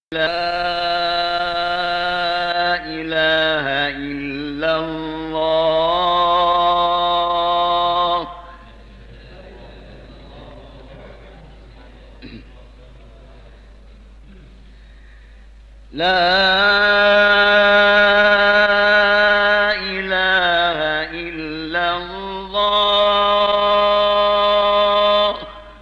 لا إله إلا الله. لا إله إلا الله.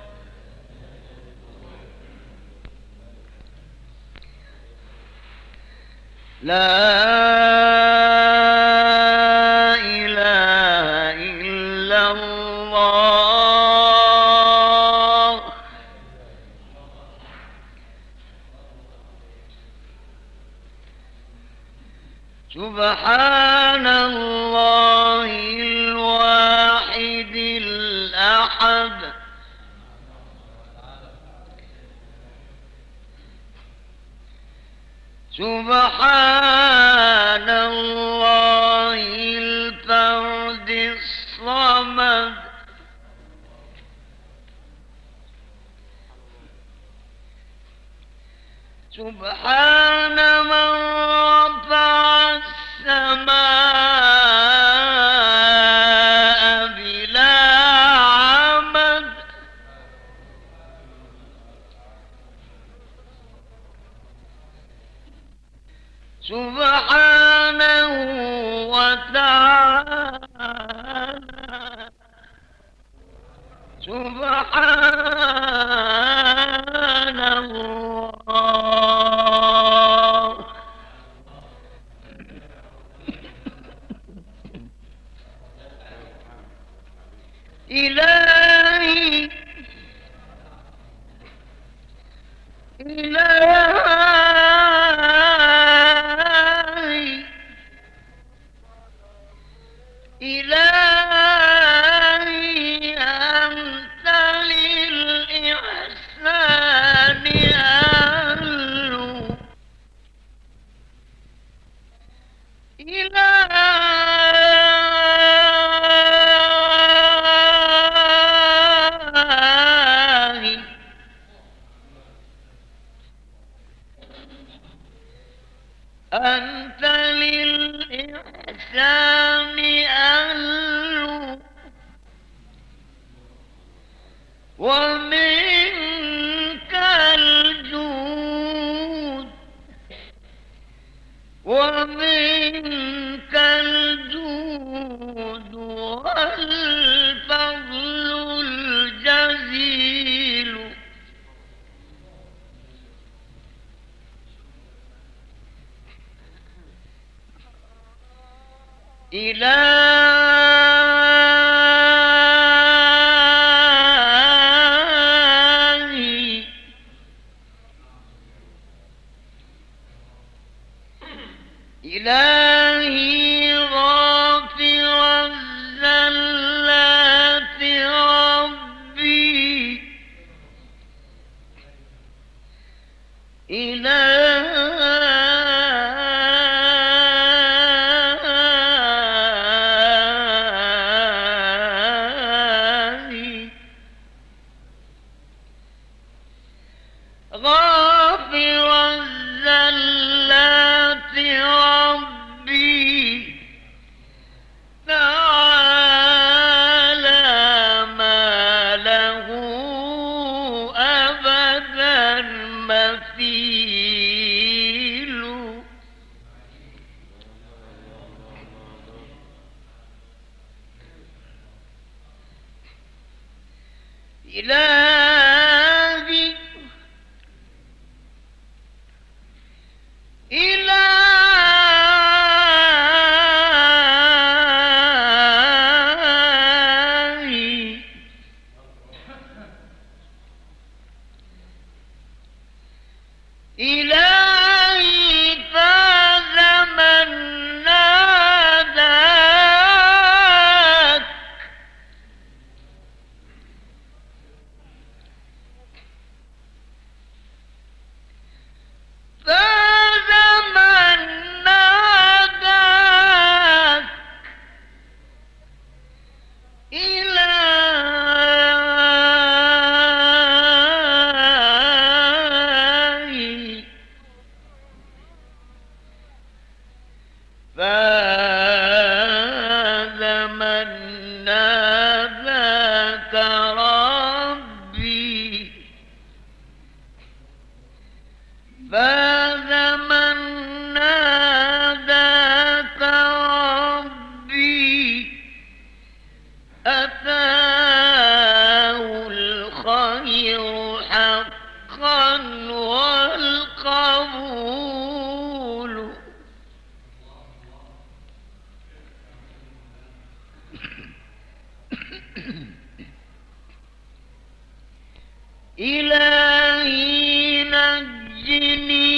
لا إله إلا الله. سبحان الله الواحد الأحد. سبحان الله الفرد الصمد. سبحان من رفع السماء بلا عمد. سبحانه وتعالى. سبحان الله. إلهي إلهي إلهي أنت للإحسان أهل. إلهي أنت للإحسان أهل. ومنك الجود ومنك الجود والفضل الجزيل. إلهي إلهي غافر الزلات ربي. إلهي غافر الزلات ربي. تعالى ما له أبدا مثيل. إلهي إلهي إلهي فاز من ناداك. فاز من ناداك. إلهي فاز من ناداك ربي أتاه الخير حقا والقبول إلهي نجني